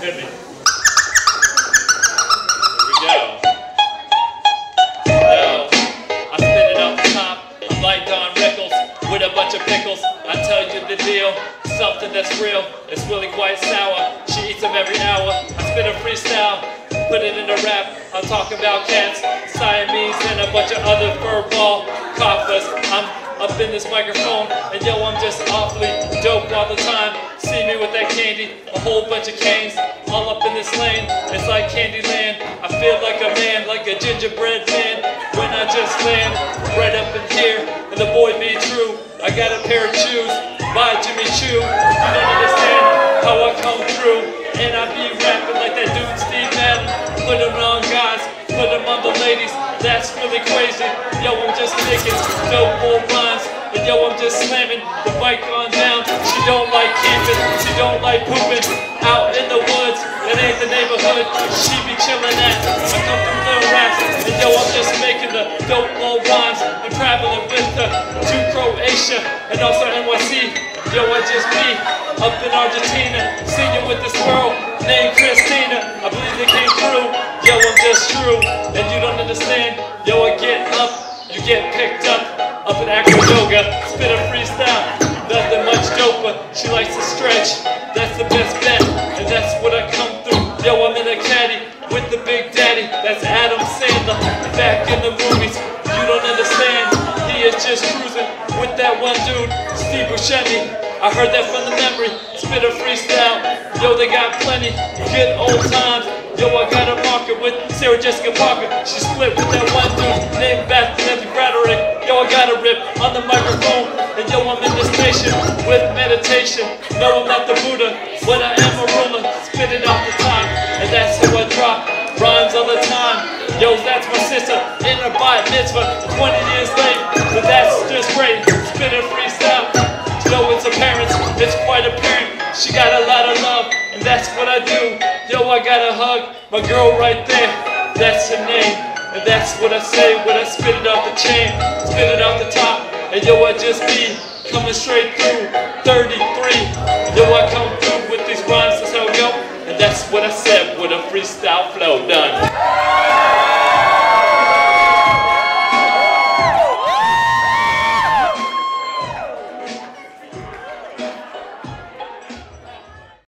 Hit me. Here we go. Yo, I spit it off the top. I'm like Don Rickles with a bunch of pickles. I tell you the deal, something that's real. It's really quite sour. She eats them every hour. I spit a freestyle, put it in a rap. I'm talking about cats, Siamese, and a bunch of other furball coughers. I'm up in this microphone, and yo, I'm just awfully dope all the time. See me with that candy, a whole bunch of canes, all up in this lane. It's like Candyland. I feel like a man, like a gingerbread man, when I just land right up in here, and the boy be true. I got a pair of shoes by Jimmy Choo. You don't understand how I come through, and I be rapping like that dude Steve Madden. Put them on guys, put them on the ladies. That's really crazy. Yo, I'm just making dope old rhymes, and yo, I'm just slamming the bike on down. She don't like camping, she don't like pooping out in the woods. That ain't the neighborhood she be chillin' at. I come through little raps, and yo, I'm just making the dope old rhymes. I'm traveling with her to Croatia and also NYC. Yo, I just be up in Argentina, singing with this girl named Christina. I believe they came through. Yo, I'm just true, and you don't understand. Yo, I get up, you get picked up in acro yoga. Spit a freestyle, nothing much doper. She likes to stretch, that's the best bet, and that's what I come through. Yo, I'm in a caddy with the big daddy. That's Adam Sandler, back in the movies. You don't understand, he is just cruising with that one dude, Steve Buscemi. I heard that from the memory. Spit a freestyle, yo, they got plenty good old times. Yo, I got a marker with Sarah Jessica Parker. She split with that one dude named Matthew Braderick. Yo, I got a rip on the microphone, and yo, I'm in this nation with meditation. No, I'm not the Buddha, but I am a ruler. Spit it off the top, and that's how I drop rhymes all the time. Yo, that's my sister in her bar mitzvah, 20 years late, but that's just great. Spit a freestyle. Yo, it's apparent, it's quite apparent. She got a lot of love, and that's what I do. Yo, I gotta hug my girl right there. That's her name, and that's what I say when I spit it off the chain, spit it off the top. And yo, I just be coming straight through 33. Yo, I come through with these rhymes, that's how I go. And that's what I said with a freestyle flow done.